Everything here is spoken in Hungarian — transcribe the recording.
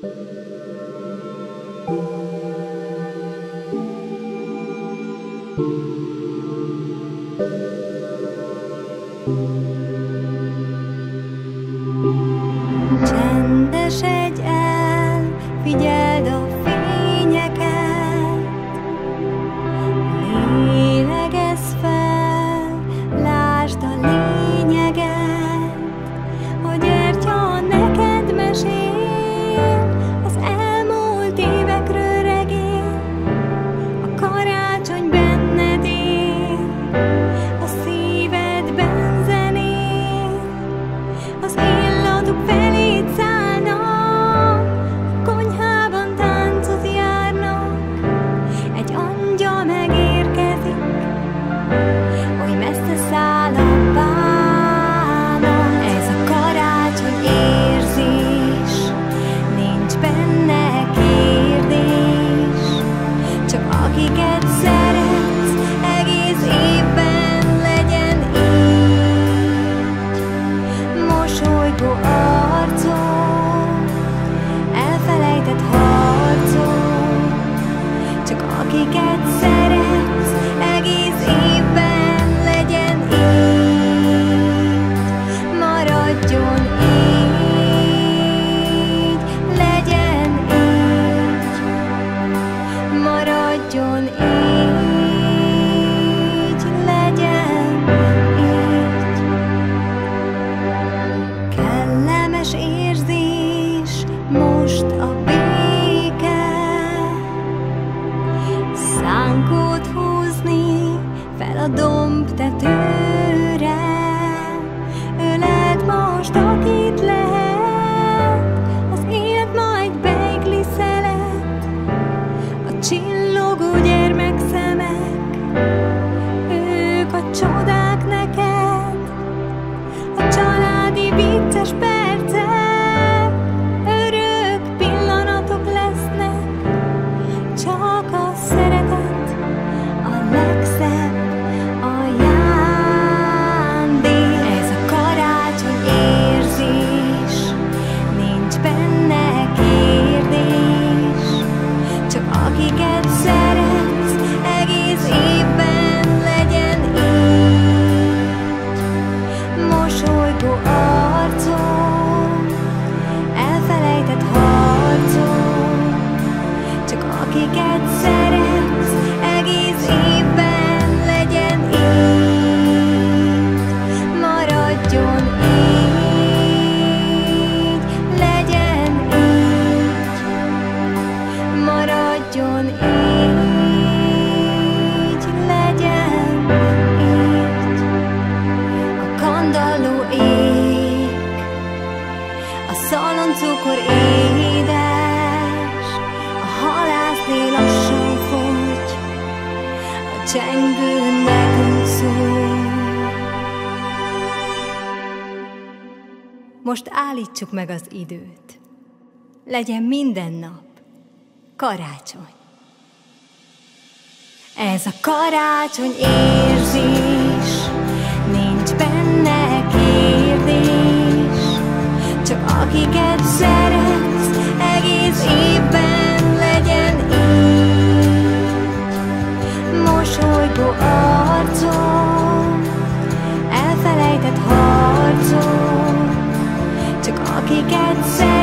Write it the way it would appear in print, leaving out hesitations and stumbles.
Csendesedj el, figyeld a fényeket, lélegezz fel, lásd a lényeget. A gyertya neked mesél, az elmúlt évekről regél, a karácsony benned él, a szívedben zenél, az illatok feléd szállnak, a konyhában táncot járnak, egy angyal megérkezik, oly messze száll a bánat. Ez a karácsony érzés, nincs benne kérdés, csak akiket szeretsz, egész évben legyen így. Mosolygó arcok, elfelejtett harcok, csak akiket szeretsz, egész évben legyen így. Maradjon így, legyen így. Maradjon így, legyen így. Kellemes érzés most a béke, szánkót húzni fel a dombtetőre. Öleld most, akit lehet, az élet ma egy beigli szelet, a csillogó gyermekszemek, ők a csodák neked, a családi vicces percek, örök pillanatok lesznek, csak a szeretet a legszebb ajándék. Ez a karácsony érzés, nincs benne kérdés, csak akiket szeretsz, egész évben legyen így. Mosolygó arcok, elfelejtett harcok, csak akiket szeretsz, egész évben legyen így. Maradjon így, legyen így. Maradjon így, legyen így. A kandalló ég, a szaloncukor édes, a halászlé lassan fogy, a csengő nekünk szól. Most állítsuk meg az időt, legyen minden nap karácsony. Ez a karácsony érzés, nincs benne kérdés, csak akiket szeretsz, egész évben legyen így. Mosolygó arcok, elfelejtett harcok, csak akiket szeretsz,